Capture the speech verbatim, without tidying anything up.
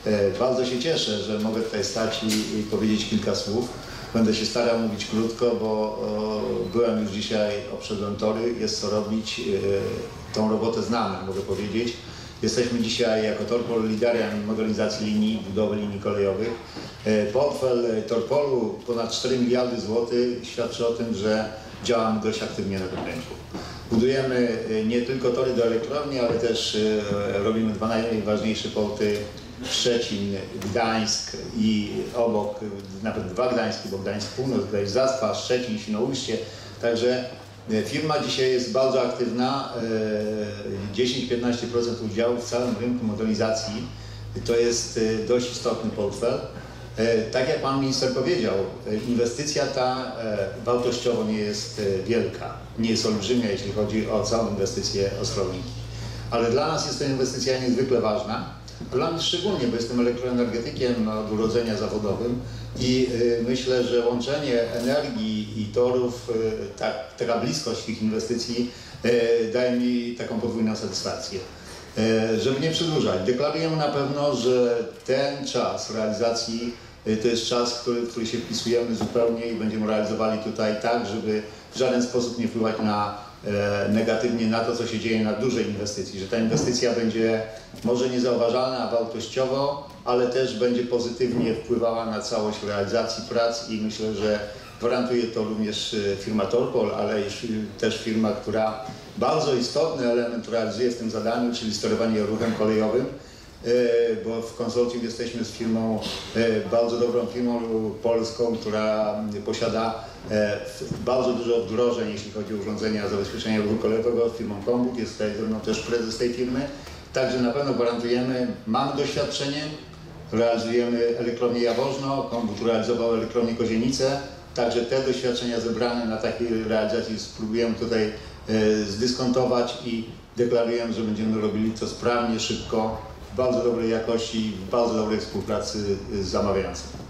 Bardzo się cieszę, że mogę tutaj stać i, i powiedzieć kilka słów. Będę się starał mówić krótko, bo o, byłem już dzisiaj, obszedłem tory, jest co robić, e, tą robotę znamy, mogę powiedzieć. Jesteśmy dzisiaj jako Torpol liderem modernizacji linii, budowy linii kolejowych. E, portfel Torpolu ponad cztery miliardy złotych świadczy o tym, że działamy dość aktywnie na tym rynku. Budujemy nie tylko tory do elektrowni, ale też e, robimy dwa najważniejsze porty: Szczecin, Gdańsk i obok, nawet dwa Gdański, bo Gdańsk Północ, Gdańsk Zaspa, Szczecin, Świnoujście. Także firma dzisiaj jest bardzo aktywna, dziesięć do piętnastu procent udziału w całym rynku modernizacji. To jest dość istotny portfel. Tak jak pan minister powiedział, inwestycja ta wartościowo nie jest wielka, nie jest olbrzymia, jeśli chodzi o całą inwestycję Ostrołęki. Ale dla nas jest to inwestycja niezwykle ważna. Dla mnie szczególnie, bo jestem elektroenergetykiem od urodzenia zawodowym i y, myślę, że łączenie energii i torów, y, tak, taka bliskość tych inwestycji y, daje mi taką podwójną satysfakcję. Y, żeby nie przedłużać, deklarujemy na pewno, że ten czas realizacji y, to jest czas, który, w który się wpisujemy zupełnie i będziemy realizowali tutaj tak, żeby w żaden sposób nie wpływać na negatywnie na to, co się dzieje na dużej inwestycji, że ta inwestycja będzie może niezauważalna wartościowo, ale też będzie pozytywnie wpływała na całość realizacji prac i myślę, że gwarantuje to również firma Torpol, ale też firma, która bardzo istotny element realizuje w tym zadaniu, czyli sterowanie ruchem kolejowym, bo w konsorcjum jesteśmy z firmą, bardzo dobrą firmą polską, która posiada bardzo dużo wdrożeń, jeśli chodzi o urządzenia zabezpieczenia ruchu kolejowego, firmą Kombut, jest tutaj ze mną też prezes tej firmy. Także na pewno gwarantujemy, mamy doświadczenie, realizujemy elektrownię Jaworzno, Kombut realizował elektrownię Kozienice, także te doświadczenia zebrane na takiej realizacji spróbujemy tutaj zdyskontować i deklarujemy, że będziemy robili to sprawnie, szybko, w bardzo dobrej jakości, w bardzo dobrej współpracy z zamawiającym.